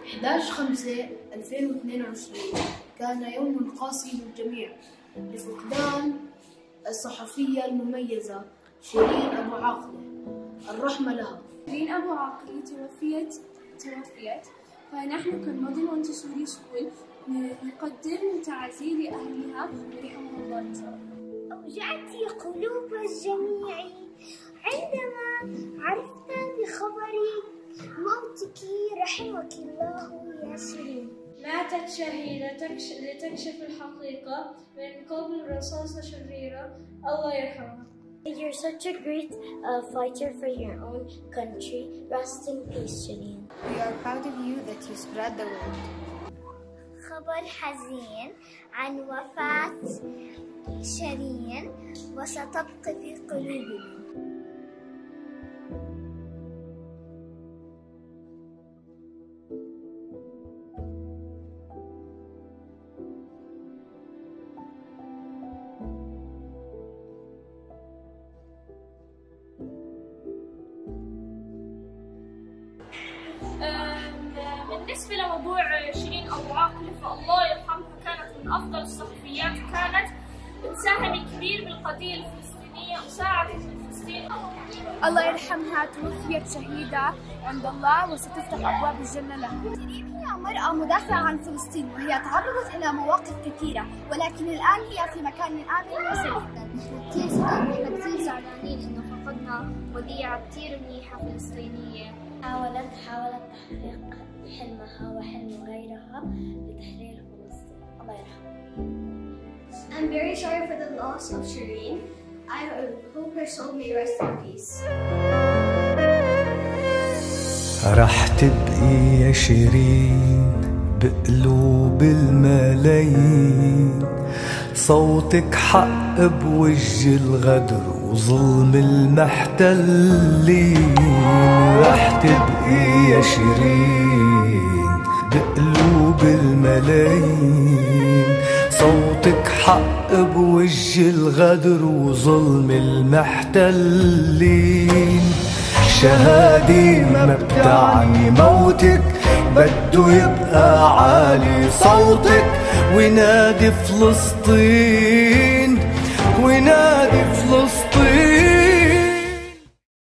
11/5/2022 كان يوم قاسي للجميع لفقدان الصحفية المميزة شيرين أبو عاقلة، الرحمة لها. شيرين أبو عاقلة توفيت، فنحن كالموديل وانتشاري سكول نقدم تعازي لأهلها ورحمهم الله إن شاء الله. أوجعت قلوب الجميع عندما عرفنا بخبر موتك، رحمك الله يا شيرين. ماتت شهيدة لتكشف الحقيقة من قبل رصاصة شريرة، الله يرحمها. You're such a great fighter for your own country. Rest in peace, Shireen. We are proud of you that you spread the word. خبر حزين عن وفاة شيرين وستبقى في قلوبنا. بالنسبة لموضوع شيرين أبو عاقلة، فالله يرحمها كانت من أفضل الصحفيات، وكانت بتساهم كبير بالقضية الفلسطينية وساعدت الفلسطينيين. الله يرحمها، توفيت شهيدة عند الله وستفتح أبواب الجنة لها. شيرين هي امرأة مدافعة عن فلسطين، وهي تعرضت إلى مواقف كثيرة، ولكن الآن هي في مكان آمن وسليم. نحن كثير زعلانين إنه فقدنا وديعة كثير منيحة فلسطينية. حاولت تحقيق حلمها وحلم غيرها لتحرير فلسطين، الله يرحمها. I'm very sorry for the loss of Shireen. I hope her soul may rest in peace. رح تبقي يا شيرين بقلوب الملايين، صوتك حق بوجه الغدر وظلم المحتلين. رح تبقي يا شيرين بقلوب الملايين، صوتك حق بوجه الغدر وظلم المحتلين. شهادي ما بتعني موتك، بده يبقى عالي صوتك وينادي فلسطين، وينادي فلسطين.